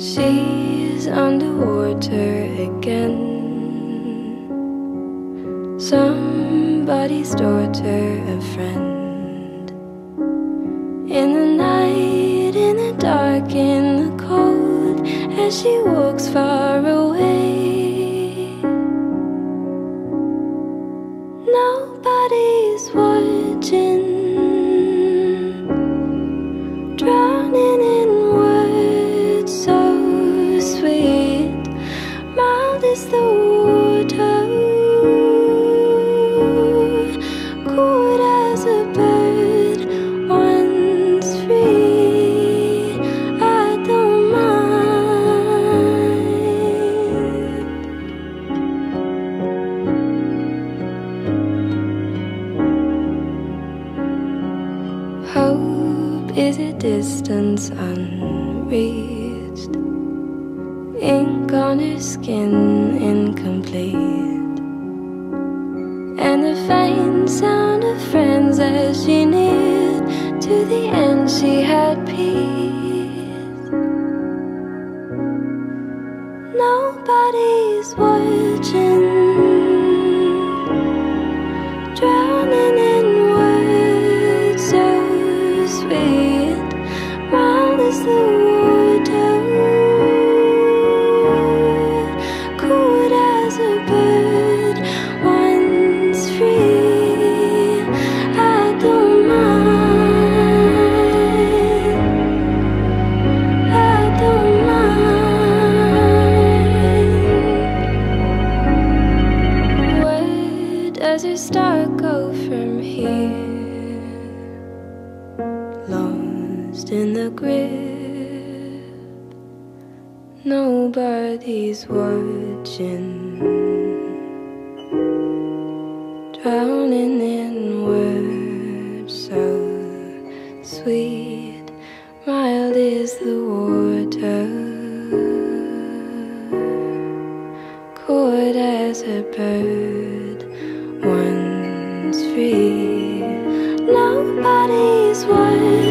She's underwater again. Somebody's daughter, a friend. In the night, in the dark, in the cold, as she walks far away. Nobody's watching, drowning in words so sweet. Mild is the water, cold as a bird once free. I don't mind. Hope is a distance unreached, ink on her skin incomplete, and the faint sound of friends as she neared to the end. She had peace. Nobody's watching, drowning in words so sweet. Mild is the water, cold as a bird once free. I don't mind. I don't mind. Where does your star go from here? Lost in the grip, nobody's watching, drowning in words so sweet. Mild is the water, cold as a bird once free. Nobody's watching.